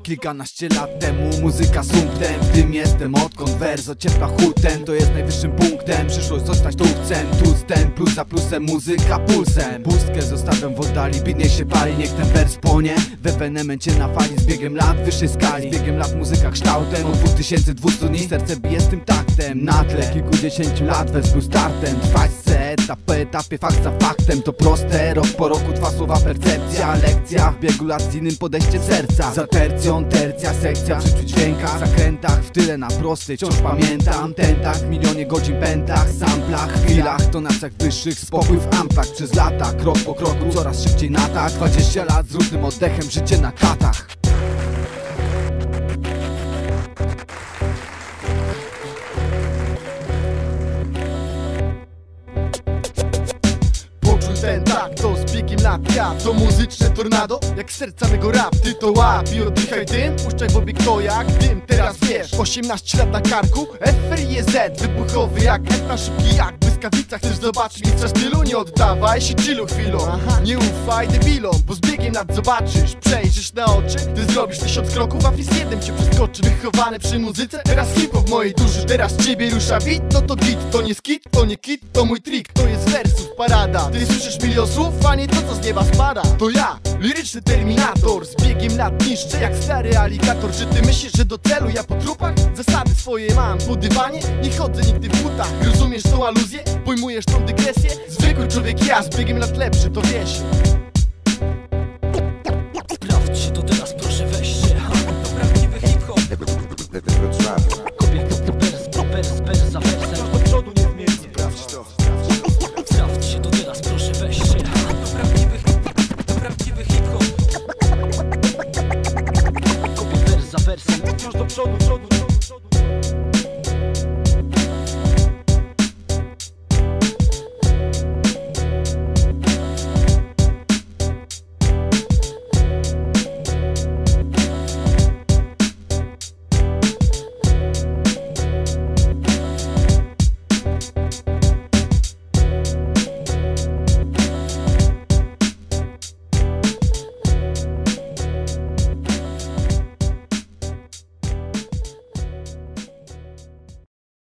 Kilkanaście lat temu muzyka sumptem, w tym jestem odkąd wers ociepla hutem. To jest najwyższym punktem, przyszłość zostać tu chcę. Tłustem, plus za plusem, muzyka pulsem. Pustkę zostawiam w oddali, bidnie się pali, niech ten wers płonie w ewenemencie na fali. Z biegiem lat wyższej skali, z biegiem lat muzyka kształtem. Od 2200 dni serce bije z tym taktem. Na tle kilkudziesięciu lat wers był startem. Trwać chce etap po etapie, fakt za faktem. To proste, rok po roku dwa słowa percepcja. Lekcja w biegu lat z innym podejściem serca. Za tercją, tercja, sekcja w życiu dźwięka. Zakrętach, w tyle na prostej wciąż pamiętam. Ten tak, w milionie godzin pętach, samplach, chwilach, tonacjach wyższych, spokój w amplach. Przez lata, krok po kroku, coraz szybciej na tak. 20 lat z równym oddechem, życie na katach. Ten tak, to z biegiem lat ja, to muzyczne tornado. Jak serca mego rap, ty to łap i oddychaj tym. Puszczaj w obieg to jak dym, teraz wiesz. 18 lat na karku, FRIZ wybuchowy jak F na szybki jak błyskawica. Chcesz zobaczyć mistrza stylu? Nie oddawaj się chillu chwilą. Nie ufaj debilom, bo z biegiem lat zobaczysz. Przejrzysz na oczy, ty zrobisz 1000 kroków, a FIS 1 cię przeskoczy. Wychowany przy muzyce, teraz hip-hop w mojej duszy. Teraz ciebie rusza beat, no to git. To nie skit, to nie kit, to mój trik. To jest wersów parada, ty słyszysz milion słów, a nie to co z nieba spada. To ja, liryczny terminator, z biegiem lat niszczę jak stary aligator. Czy ty myślisz, że do celu ja po trupach? Zasady swoje mam po dywanie, nie chodzę nigdy w butach. Rozumiesz tą aluzję? Pojmujesz tą dygresję? Zwykły człowiek ja, z biegiem lat lepszy, to wiesz. Sprawdźcie to teraz, proszę weźcie. To prawdziwy hip-hop.